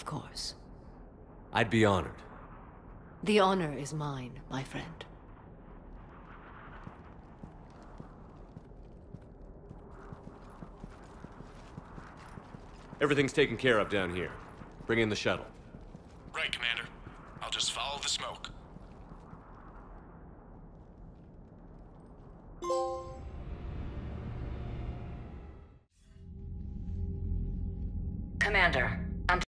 course. I'd be honored. The honor is mine, my friend. Everything's taken care of down here. Bring in the shuttle. Right, Commander. I'll just follow the smoke. Commander,